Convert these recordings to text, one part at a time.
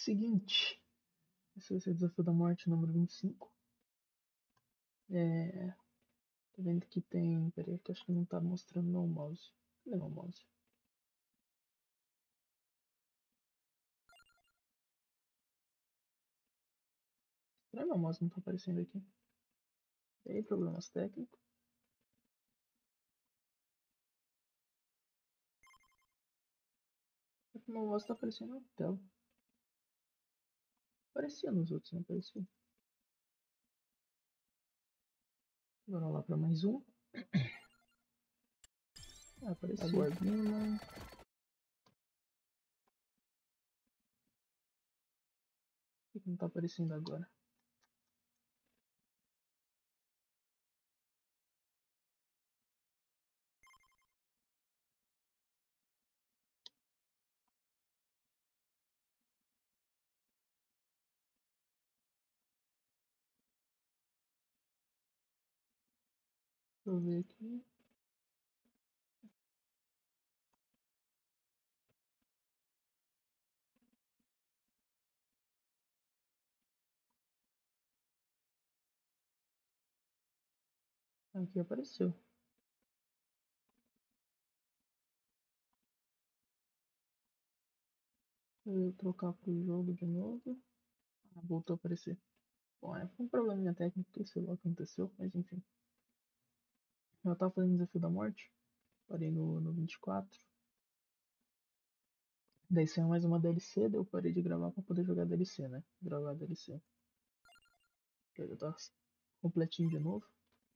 Seguinte, esse vai ser o Desafio da Morte número 25. Tô vendo que tem... Peraí, que eu acho que não tá mostrando meu mouse. Cadê meu mouse? Meu mouse não tá aparecendo aqui. E aí, problemas técnicos. Meu mouse tá aparecendo na tela. Aparecia nos outros, não aparecia. Bora lá pra mais um. Apareceu. Aguardando. Por que não tá aparecendo agora? Deixa eu ver aqui. Aqui apareceu. Eu trocar pro jogo de novo. Voltou a aparecer. Bom, foi um probleminha técnico que sei lá o que aconteceu, mas enfim. Eu tava fazendo Desafio da Morte. Parei no 24. Daí saiu mais uma DLC, daí eu parei de gravar pra poder jogar a DLC, né? Gravar a DLC. Eu já tava completinho de novo.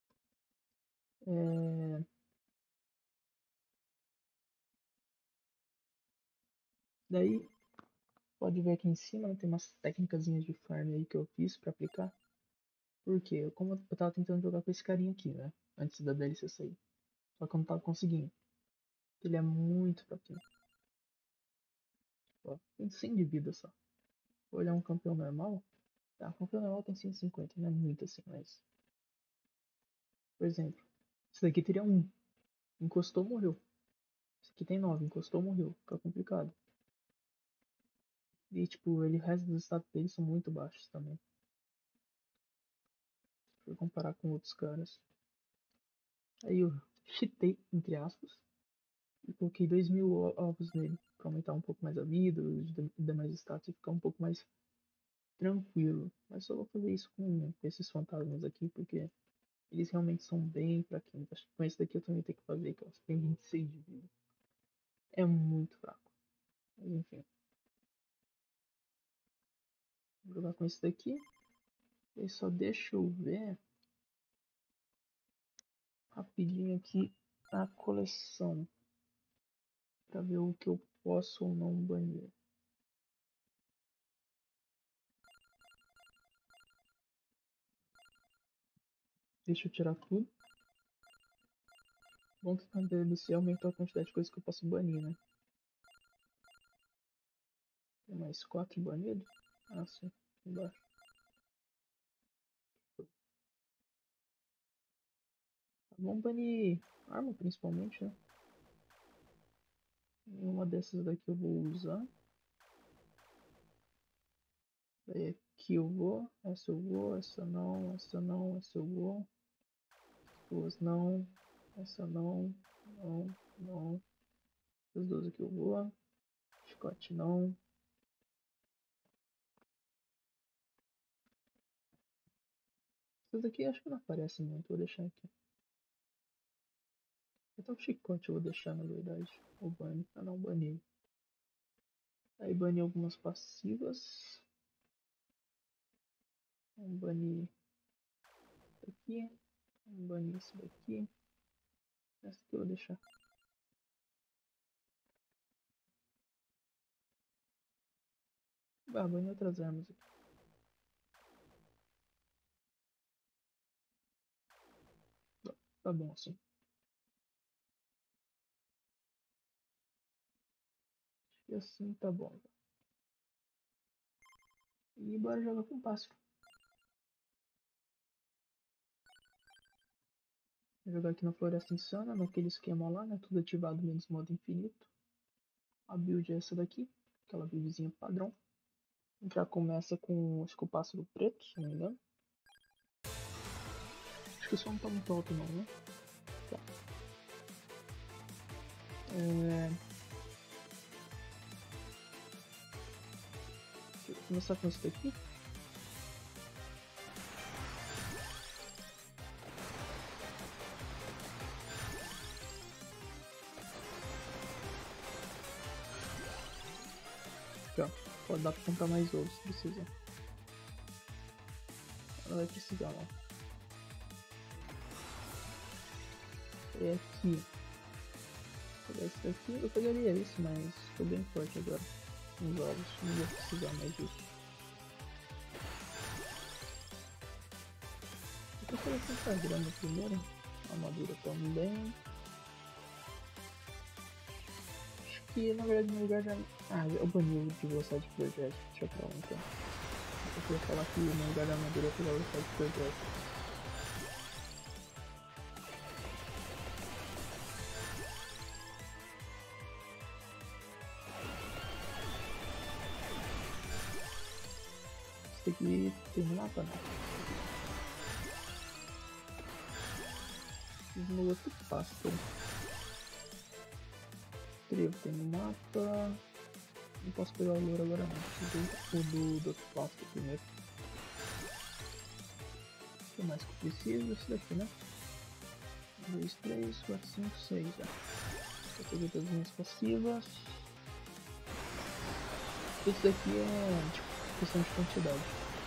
Daí, pode ver aqui em cima, né, tem umas técnicas de farm aí que eu fiz pra aplicar. Porque, como eu tava tentando jogar com esse carinha aqui, né? Antes da DLC sair. Só que eu não tava conseguindo. Ele é muito fraquinho. Ó, tem 100 de vida só. Vou olhar um campeão normal. Tá, o campeão normal tem 150, não é muito assim, mas... Por exemplo, esse daqui teria 1. Encostou, morreu. Esse aqui tem 9, encostou, morreu. Fica complicado. E tipo, o resto dos status dele são muito baixos também. Se eu comparar com outros caras. Aí eu cheatei, entre aspas. E coloquei 2000 ovos nele. Pra aumentar um pouco mais a vida, os demais status e ficar um pouco mais tranquilo. Mas só vou fazer isso com esses fantasmas aqui, porque eles realmente são bem fraquinhos. Acho que com esse daqui eu também tenho que fazer, que tem 26 de vida. É muito fraco. Mas enfim. Vou jogar com esse daqui. E só deixa eu ver rapidinho aqui a coleção. Pra ver o que eu posso ou não banir. Deixa eu tirar tudo. Bom que na DLC aumentou a quantidade de coisas que eu posso banir, né? Tem mais 4 banidos? Ah, sim. Embaixo. Vamos banir arma principalmente, né? Uma dessas daqui eu vou usar. Daí aqui eu vou, essa eu vou, essa não, essa não, essa eu vou. Duas não, essa não, não, não. As duas aqui eu vou. Chicote não. Essas daqui acho que não aparecem muito, vou deixar aqui. Até o chicote eu vou deixar na verdade. O banner. Ah não, banir. Aí bani algumas passivas. Vamos banir isso daqui. Vamos banir isso daqui. Essa aqui eu vou deixar. Ah, banir outras armas aqui. Tá bom assim. E assim tá bom. E bora jogar com pássaro. Vou jogar aqui na Floresta Insana, naquele esquema lá, né? Tudo ativado menos modo infinito. A build é essa daqui, aquela buildzinha padrão. Já começa com, acho que o pássaro preto, se não me engano. Acho que o som não tá muito alto não, né? Tá. Deixa eu começar com esse daqui. Aqui, ó. Pode dar pra comprar mais ovos se precisar. Não vai precisar, não. É aqui. Vou pegar esse daqui. Eu pegaria esse, mas tô bem forte agora. Uns ovos. Não vou precisar mais disso. Eu vou tentar grama primeiro. Armadura também. Acho que na verdade meu lugar já. Ah, eu bani de velocidade de projeto. Deixa eu pra lá então. Eu queria falar que no lugar da armadura eu pegar velocidade de projeto. Tem que terminar pra não. No outro pasto. Trevo tem no mapa. Não posso pegar o louro agora não. Preciso do outro pasto primeiro. O que mais que eu preciso? Esse daqui, né? 1, 2, 3, 4, 5, 6 já. Eu peguei todas as minhas passivas. Esse daqui é tipo questão de quantidade.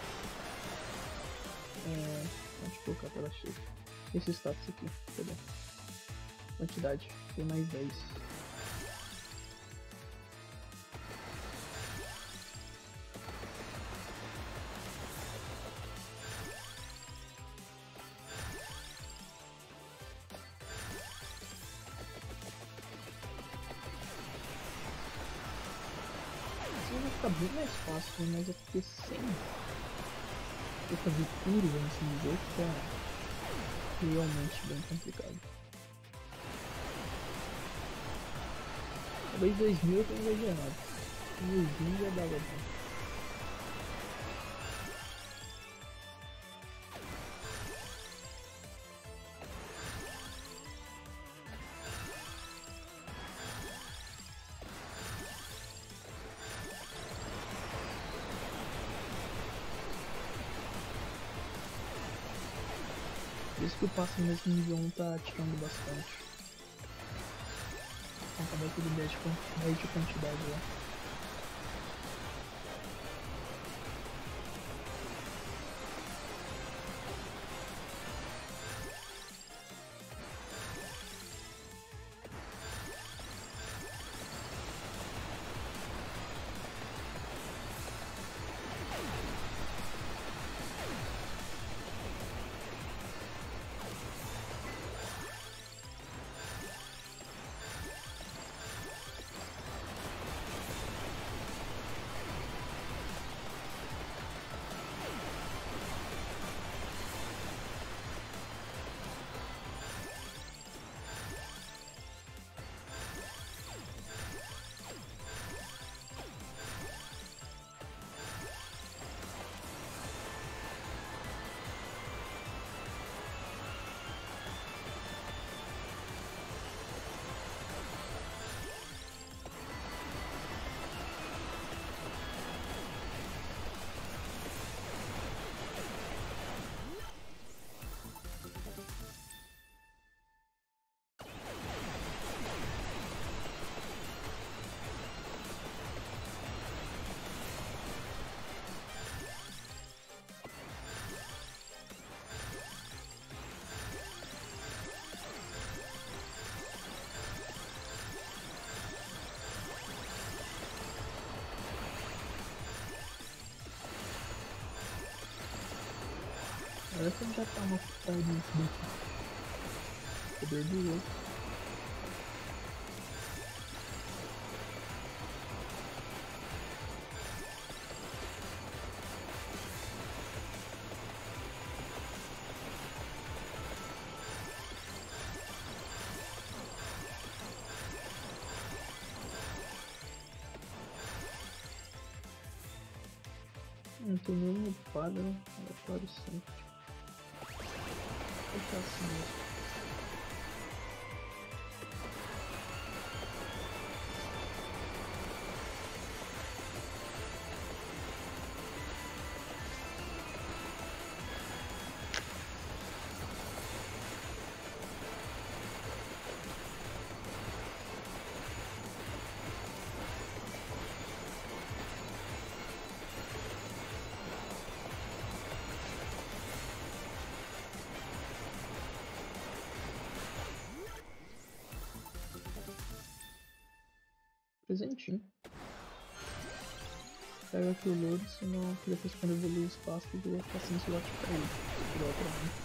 Pode colocar tela cheia. Esse status aqui, cadê? Quantidade, tem mais 10. Assim vai ficar bem mais fácil, mas é porque sem eu fazer puro antes de jogo fica realmente bem complicado. Talvez 2000 eu tenha exagerado. 2020 já dava bom. Por isso que o passo nesse nível 1 tá tirando bastante. Então acabou tudo 10 de quantidade lá. Agora você já tá uma putaria nisso daqui. Poder do outro. Não tem nenhum upado, né? Aleatório sempre. Vou deixar assim mesmo. Presentinho. Pega aqui o load, senão depois quando evoluir o espaço eu vou ficar sem slot pra ele. Se tiver outra mão.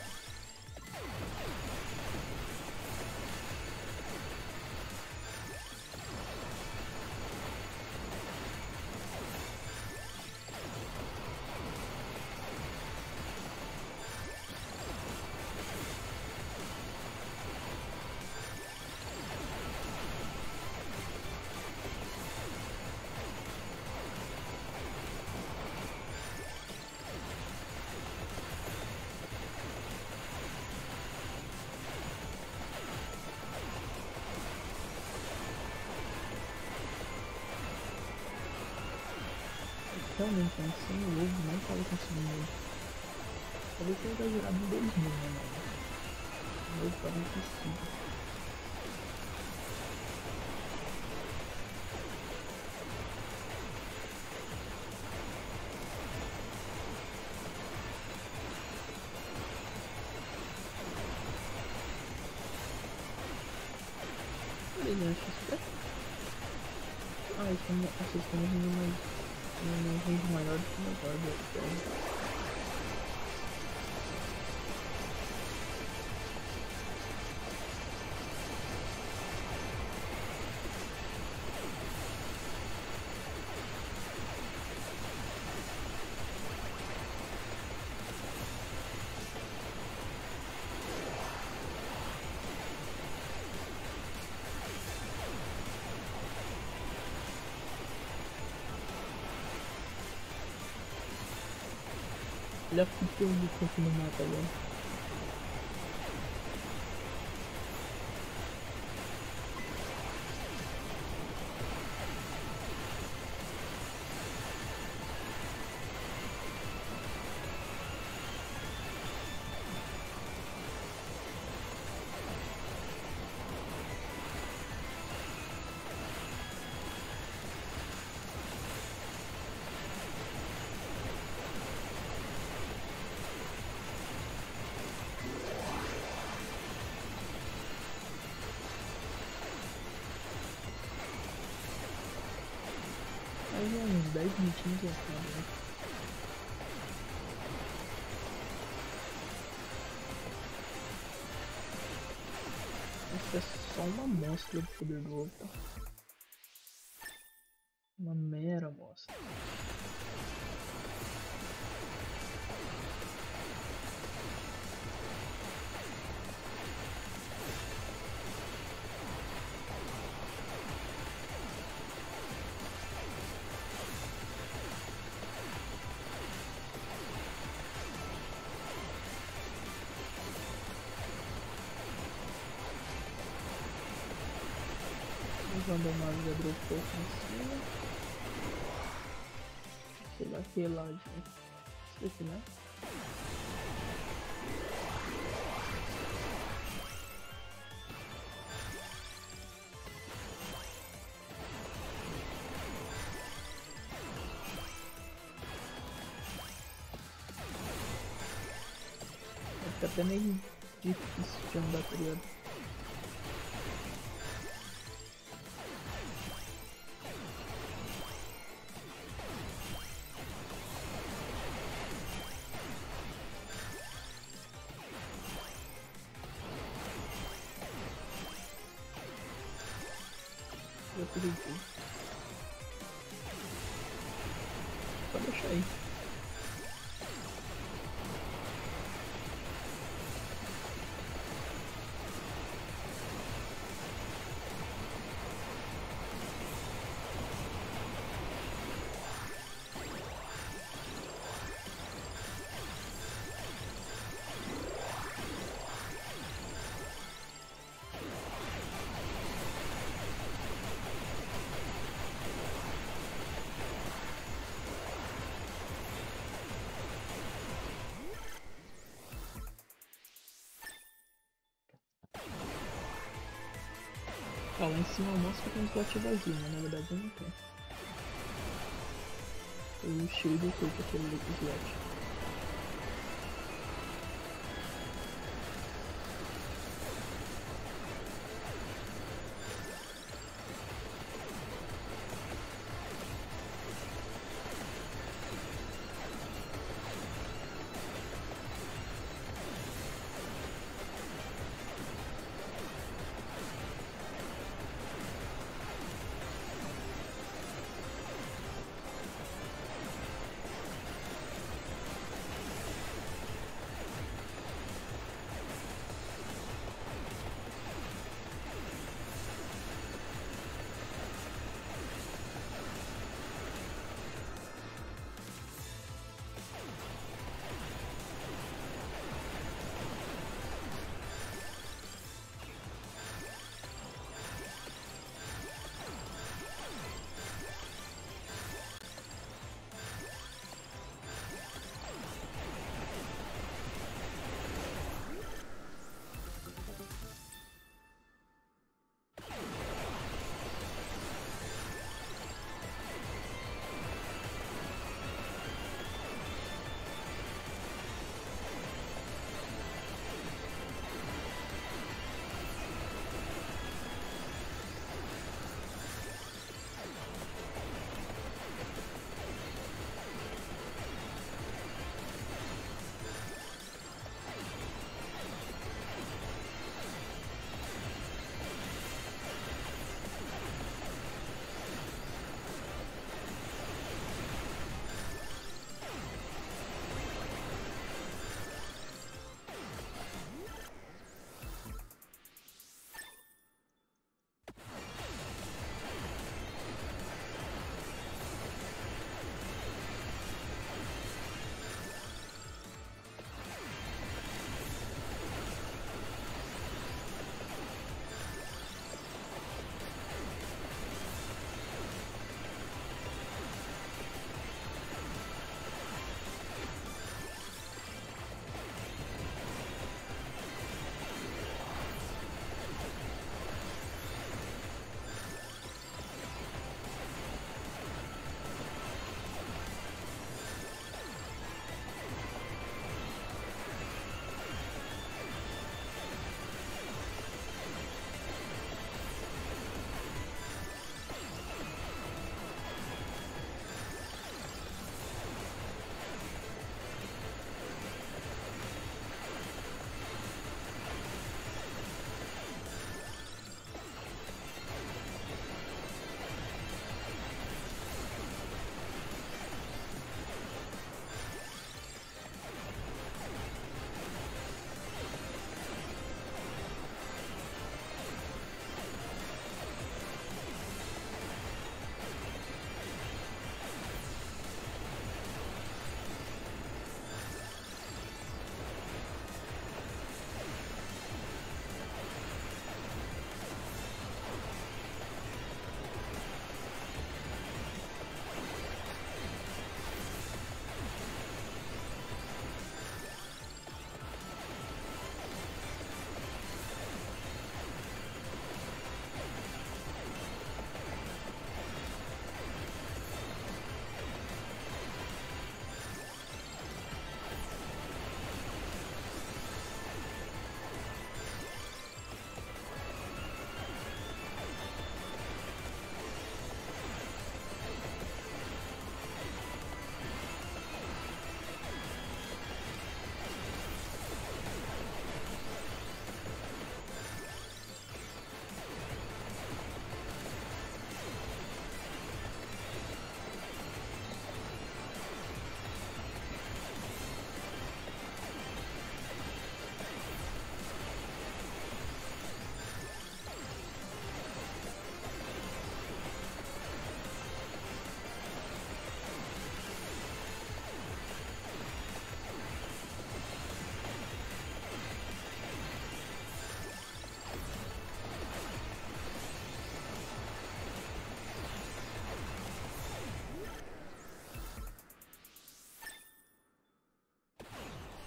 Realmente, né? Sem o ovo não tava conseguindo. Talvez tenha exagerado em 2000, né, mano? O ovo tava impossível. Olha, né? XP. Ah, estamos indo mais. Um range maior do que o meu guarda. Olha a fita do aqui no mapa agora. Mais uns 10 minutinhos e acaba, né? Essa é só uma amostra do poder do ovo, tá? Uma mera amostra. Usando a nave já dropou aqui em cima. Sei lá que lá, gente. Isso aqui, né? Fica até meio difícil de andar, tá ligado? Já perdi. Pode deixar aí. Ó, lá em cima mostra que tem um slot vazio, mas na verdade não tem. O shield oculta aquele slot.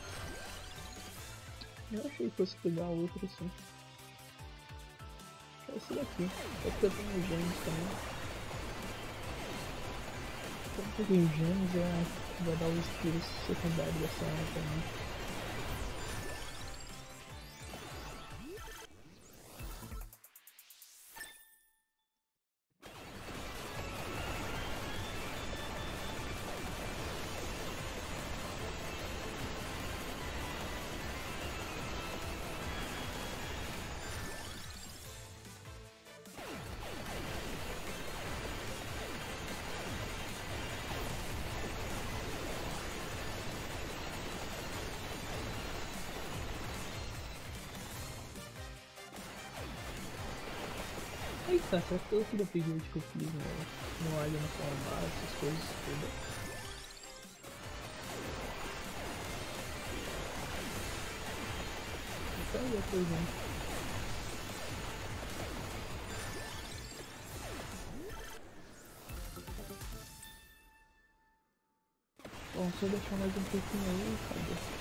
Eu achei que fosse pegar outro assim. esse daqui. É porque eu tenho os gêmeos também. Então, porque os gêmeos vai dar o estilo secundário dessa arma também. Eita, será que foi aquele upgrade que eu fiz no Alien no Combat, essas coisas todas? Então aí, por exemplo. Bom, se eu deixar mais um pouquinho aí, cadê?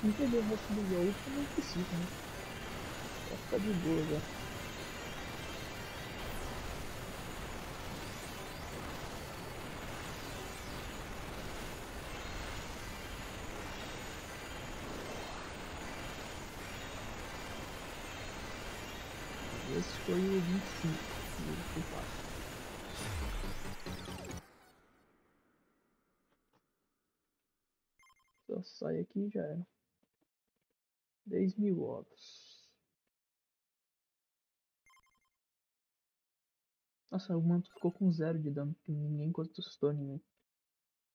entender o resto do jogo que não precisa, né? Só ficar de boa já. Esse foi o 25 do passo. Só sai aqui e já era. 10.000 ovos. Nossa, o manto ficou com 0 de dano, porque ninguém encostou em mim.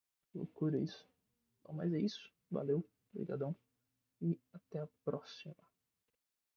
Loucura isso. Então, mas é isso. Valeu. Obrigadão. E até a próxima.